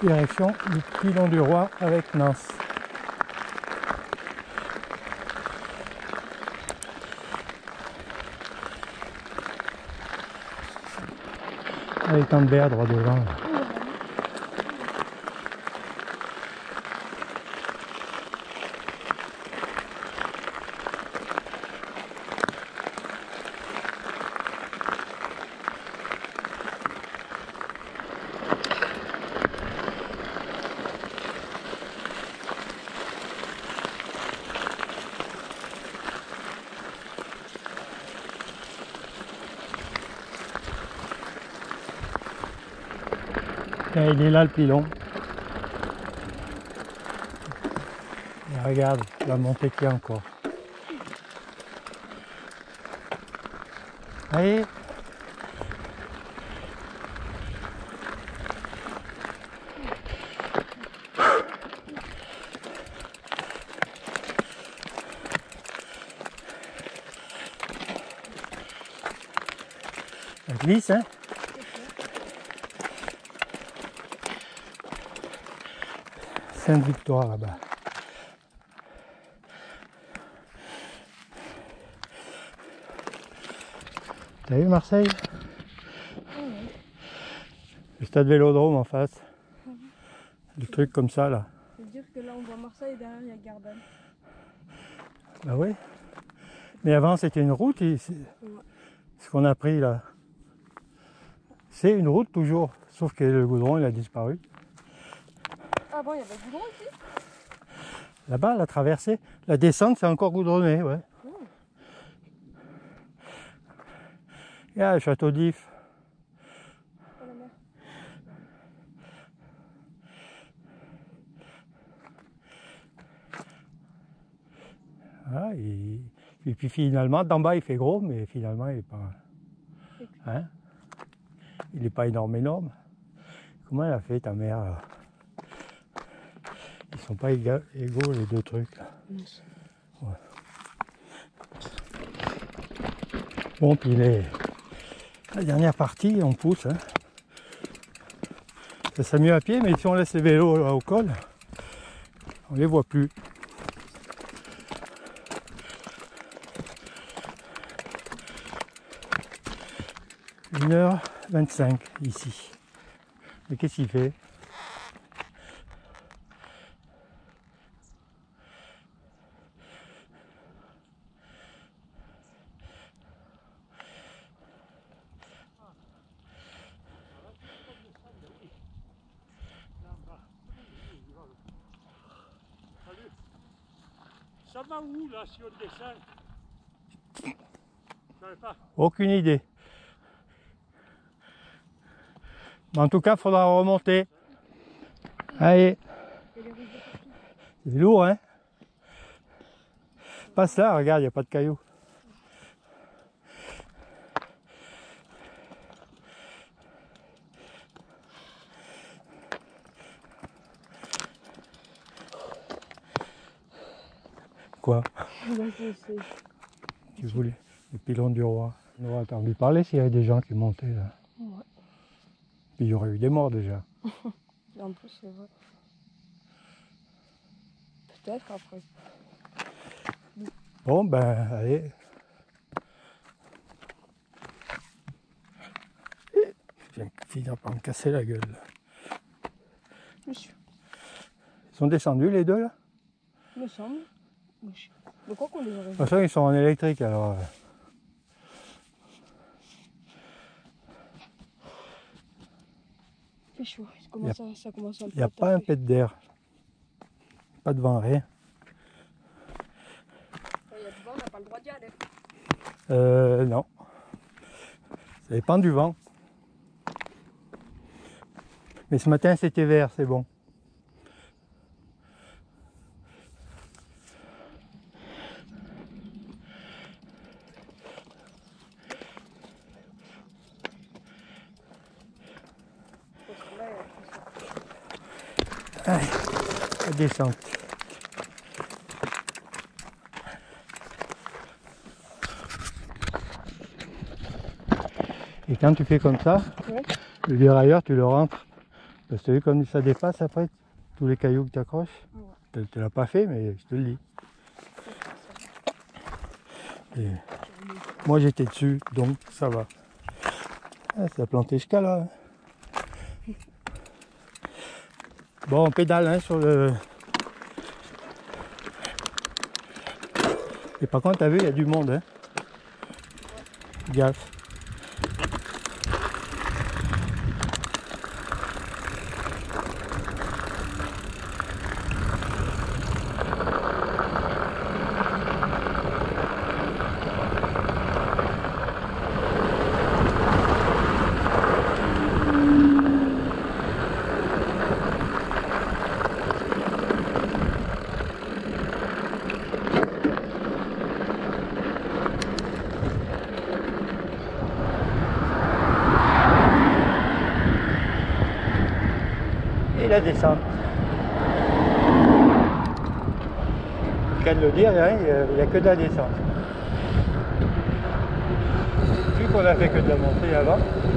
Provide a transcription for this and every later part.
Direction du Pilon du Roi avec Nance. Avec un béat droit devant. Là. Et il est là le pilon. Et regarde la montée qu'il y a encore. Allez. Ça glisse, hein? Sainte-Victoire là-bas. T'as vu Marseille? Le stade Vélodrome en face. Des trucs comme ça là. Ça veut dire que là on voit Marseille et derrière il y a Gardanne. Bah oui. Mais avant c'était une route, ce qu'on a pris là. C'est une route toujours, sauf que le goudron il a disparu. Ah bon, il y avait du goudron ici? Là-bas, la traversée, la descente c'est encore goudronné, ouais. Il y a le château d'If. Ah, et puis finalement, d'en bas il fait gros, mais finalement il n'est pas. Hein? Il n'est pas énorme. Comment elle a fait ta mère là? Ils sont pas égaux les deux trucs là. Ouais. Bon, puis la dernière partie, on pousse. Hein. Ça serait mieux à pied, mais si on laisse les vélos là, au col, on les voit plus. « 1h25 ici. Mais qu'est-ce qu'il fait? Ça va où là si on descend? Je savais pas. Aucune idée. Mais en tout cas, il faudra remonter. Allez. C'est lourd, hein? Passe là, regarde, il n'y a pas de cailloux. Quoi? Tu voulais le pilon du roi. On aurait entendu parler s'il y avait des gens qui montaient là. Ouais. Puis il y aurait eu des morts déjà. Et en plus, c'est vrai. Peut-être après. Bon ben, allez. Je viens de finir par me casser la gueule. Monsieur. Ils sont descendus les deux là? Il me semble. De quoi qu'on les aurait De toute façon, ils sont en électrique alors. C'est chaud. Ça commence à Il n'y a pas un pet d'air. Pas de vent, rien. Il y a du vent, on n'a pas le droit d'y aller. Non. Ça dépend du vent. Mais ce matin, c'était vert, c'est bon. Allez, la descente. Et quand tu fais comme ça, ouais. le dérailleur, tu le rentres Parce que tu as vu comme ça dépasse après, tous les cailloux que tu accroches. Ouais. Tu l'as pas fait, mais je te le dis. Et moi j'étais dessus, donc ça va. Ah, ça a planté jusqu'à là. Bon, on pédale hein, sur le... Et par contre, t'as vu, il y a du monde. Hein. Gaffe. Et la descente. Je viens de le dire, hein, il n'y a que de la descente. Vu qu'on a fait que de la montée avant.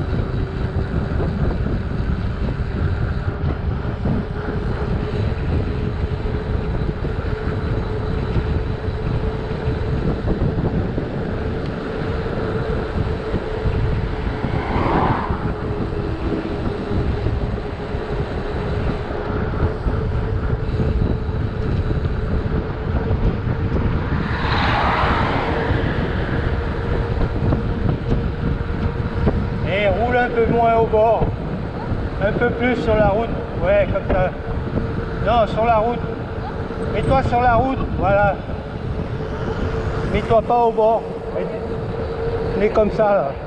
Et roule un peu moins au bord, un peu plus sur la route, ouais comme ça. Non, sur la route. Mets-toi sur la route, voilà. Mets-toi pas au bord. Mais comme ça là.